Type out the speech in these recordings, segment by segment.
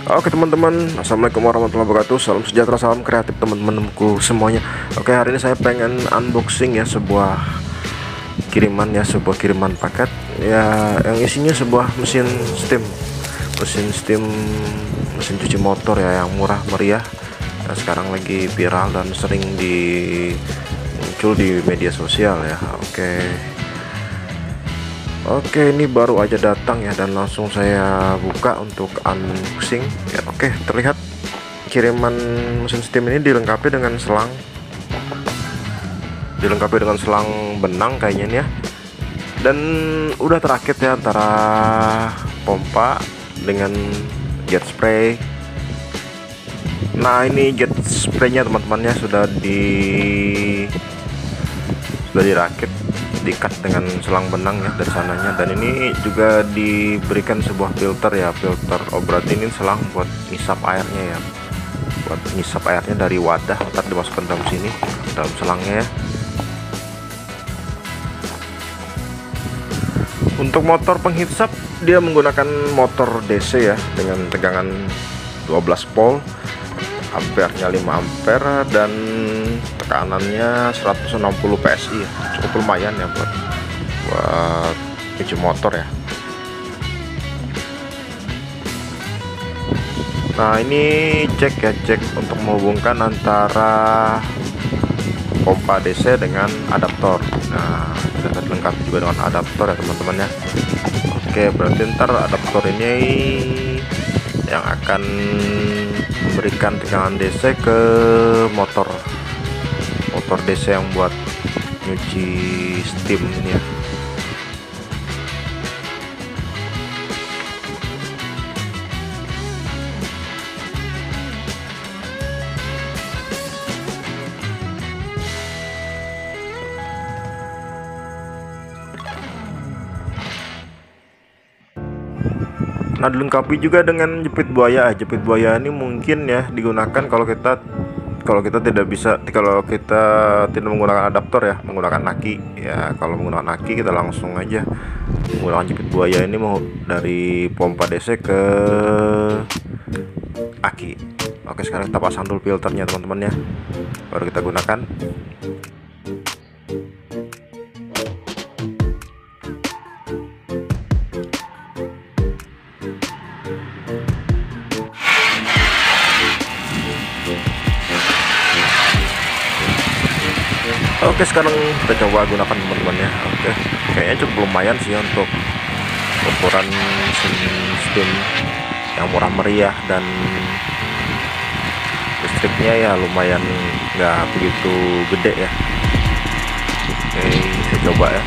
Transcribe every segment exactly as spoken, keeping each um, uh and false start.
Oke teman-teman, assalamualaikum warahmatullahi wabarakatuh. Salam sejahtera, salam kreatif teman-temanku semuanya. Oke, hari ini saya pengen unboxing ya sebuah kiriman ya, sebuah kiriman paket ya, yang isinya sebuah mesin steam, mesin steam, mesin cuci motor ya, yang murah meriah. Nah, sekarang lagi viral dan sering di muncul di media sosial ya. Oke. Oke, ini baru aja datang ya, dan langsung saya buka untuk unboxing ya. Oke, terlihat kiriman mesin steam ini dilengkapi dengan selang, dilengkapi dengan selang benang kayaknya nih ya, dan udah terakit ya antara pompa dengan jet spray. Nah, ini jet spraynya teman-temannya sudah di sudah dirakit, diikat dengan selang benang ya dari sananya, dan ini juga diberikan sebuah filter ya, filter. Oh, berarti ini selang buat ngisap airnya ya, buat ngisap airnya dari wadah, ntar dimasukkan dalam sini, dalam selangnya ya. Untuk motor penghisap dia menggunakan motor D C ya, dengan tegangan dua belas volt, ampernya lima ampere, dan tekanannya seratus enam puluh P S I ya. Cukup lumayan ya buat buat cuci motor ya. Nah, ini cek ya, cek untuk menghubungkan antara pompa D C dengan adaptor. Nah, sudah dilengkapi juga dengan adaptor ya teman-teman ya. Oke, berarti ntar adaptor ini yang akan memberikan tegangan D C ke motor motor D C yang buat nyuci steam ini ya. Nah, dilengkapi juga dengan jepit buaya. Jepit buaya ini mungkin ya digunakan kalau kita kalau kita tidak bisa, kalau kita tidak menggunakan adaptor ya, menggunakan aki ya. Kalau menggunakan aki kita langsung aja menggunakan jepit buaya ini mau dari pompa D C ke aki. Oke, sekarang kita pasang dulu filternya teman-teman ya, baru kita gunakan. Oke, sekarang kita coba gunakan teman-teman ya. Oke, kayaknya cukup lumayan sih untuk ukuran mesin steam yang murah meriah, dan listriknya ya lumayan nggak begitu gede ya. Oke, saya coba ya.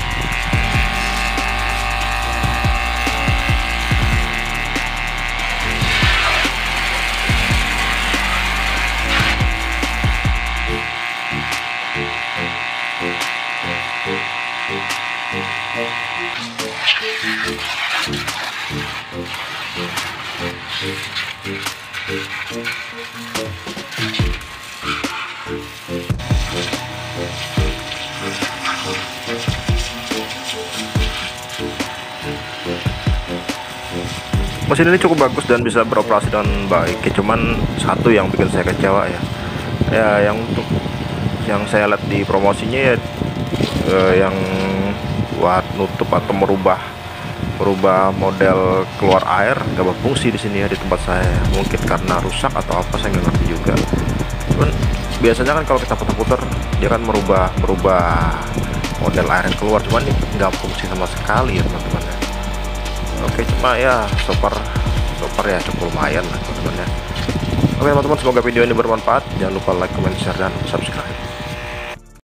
Mesin ini cukup bagus dan bisa beroperasi dengan baik ya, cuman satu yang bikin saya kecewa ya. Ya, yang untuk yang saya lihat di promosinya ya, eh, yang buat nutup atau merubah merubah model keluar air nggak berfungsi di sini ya, di tempat saya. Mungkin karena rusak atau apa, saya nggak ngerti juga. Cuman biasanya kan kalau kita putar-putar dia kan merubah merubah model air yang keluar, cuman ini nggak fungsi sama sekali ya teman-teman. Oke, cuma ya super super ya, cukup lumayan lah teman-teman ya. Oke teman-teman, semoga video ini bermanfaat. Jangan lupa like, comment, share, dan subscribe.